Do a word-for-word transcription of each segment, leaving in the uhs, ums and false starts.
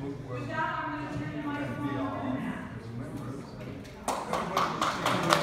Facebook was and beyond as members. Everybody was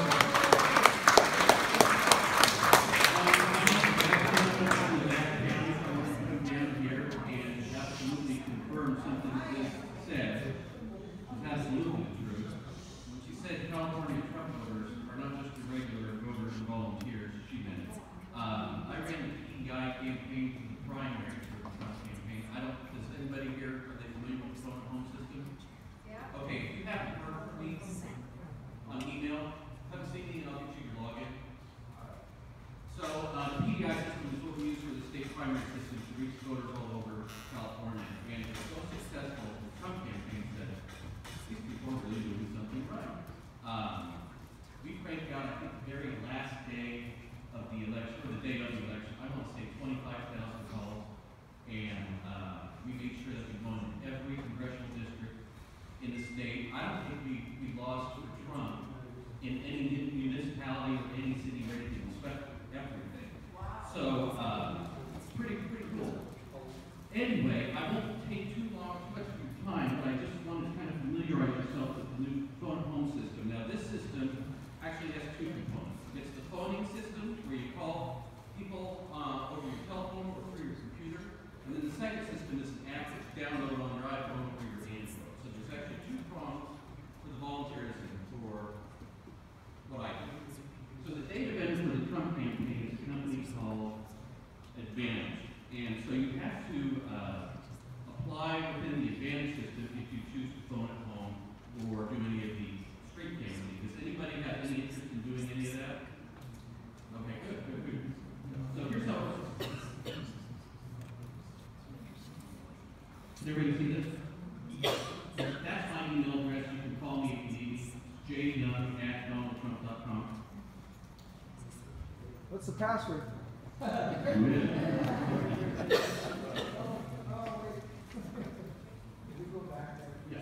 absolutely true. When she said California Trump voters are not just the regular voters and volunteers, she meant. Um, I ran the P E I campaign for the primary for the Trump campaign. I don't, does anybody here, are they familiar with the phone home system? Yeah. Okay, if you haven't heard from me on email, come see me and I'll get you your login. So, uh, the P E I system is what we use for the state primary system to reach voters all over California. And it was so successful, the Trump campaign said, these people are really doing something right. Um, we cranked out, I think, the very last day of the election, or the day of the election, I want to say twenty-five thousand calls, and uh, we made sure that we won every congressional district in the state. I don't think we, we lost for Trump in any municipality or any city or anything, especially everything. So, uh, it's pretty, pretty cool. Anyway, I won't take too long, too much of your time, but I just wanted to kind of familiarize yourself with the new phone home system. Now, this system actually has two components. It's the phoning system, where you call people uh, over your telephone or through your computer. And then the second system is an app that's downloaded on your iPhone or your Android. So there's actually two prongs for the volunteerism for what I do. So the data vendor for the Trump campaign is a company called Advantage. And so you have to uh, apply within the Advantage system if you choose to phone at home or do any of the street cameras. Does anybody have any interest in doing any of that? Okay, good, good, good. So here's how it works. Does everybody see this? That's my email address. You can call me if you need me. j young at donald trump dot com. What's the password? Yeah.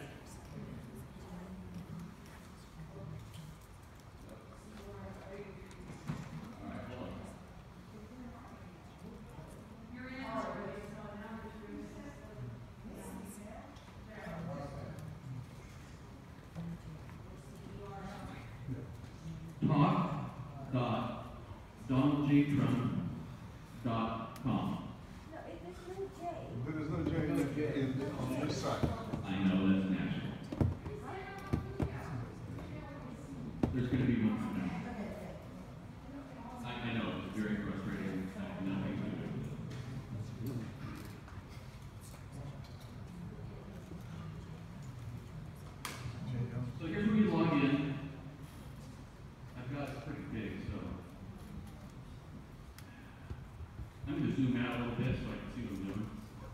Talk dot donald j trump dot com. No, it- there's no J. But there's no J in, on this side. I know that's natural. There's going to be one for now. I, I know, it's very frustrating. I have nothing to do with it. So here's where you log in. I've got it pretty big, so I'm going to zoom out a little bit so I can see what I'm doing.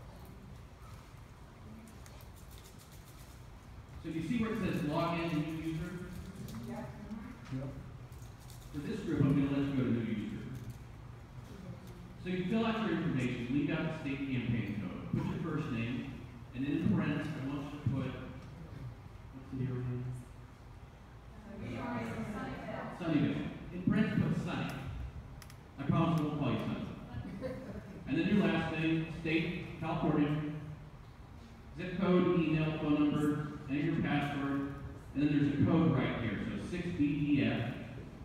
So you see where it says log in and new user? Yep. For this group, I'm going to let you go to new user. So you fill out your information, leave out the state campaign code, put your first name, and then in parentheses, I want you to put, what's the year name? Sunnyvale. In parentheses, put Sunny. I promise I won't call you Sunny. And then your last name, state, California, zip code, email, phone number, and your password, and then there's a code right here, so six B D F.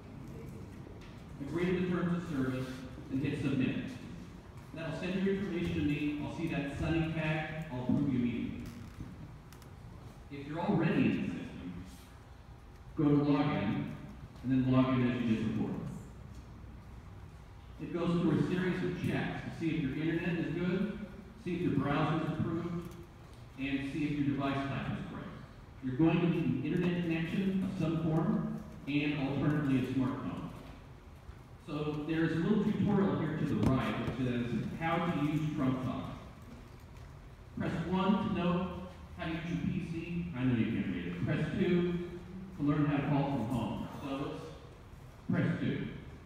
Agree to the terms of service, and hit submit. That'll send your information to me, I'll see that Sunny tag, I'll approve you immediately. If you're already in the system, go to login, and then log in as you did before. It goes through a series of checks to see if your internet is good, see if your browser is approved, and see if your device type is correct. You're going to need an internet connection of some form, and alternatively a smartphone. So there's a little tutorial here to the right which says how to use Trump Talk. Press one to know how to use your P C. I know you can't read it. Press two to learn how to call from home. So let's press two.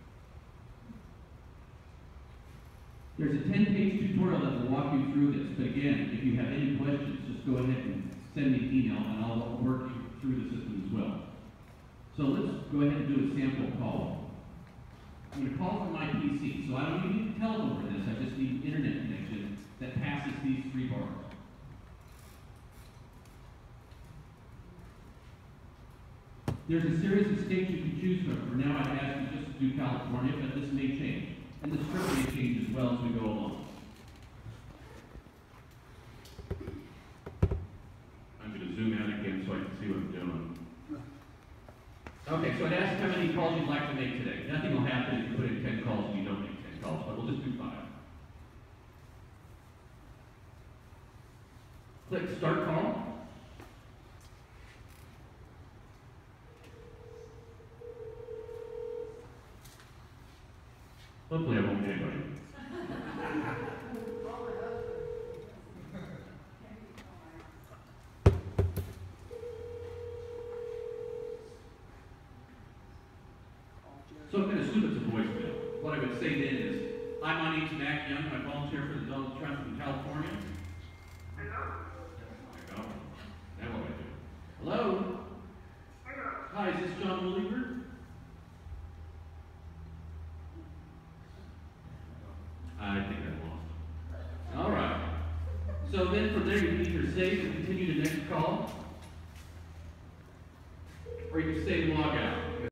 There's a ten page tutorial that will walk you through this, but again, if you have any questions, just go ahead and send me an email and I'll work you through the system as well. So let's go ahead and do a sample call. I'm going to call from my P C, so I don't even need to telephone for this, I just need an internet connection that passes these three bars. There's a series of states you can choose from. For now, I'd ask you just to do California, but this may change. And the script may change as well as we go along. I'm going to zoom out again so I can see what I'm doing. Okay, so I'd ask how many calls you'd like to make today. Nothing will happen if you put in ten calls and you don't make ten calls, but we'll just do five. Click Start Call. Hopefully I won't get anybody. So I'm going to assume it's a voicemail. What I would say then is, hi, my name's Mac Young. I volunteer for the Donald Trump in California. Hello? There we go. Now what do I do? Hello? Hello? Hi, is this John Williver? I think I lost. All right. So then from there you can either save and continue the next call, or you can save and log out.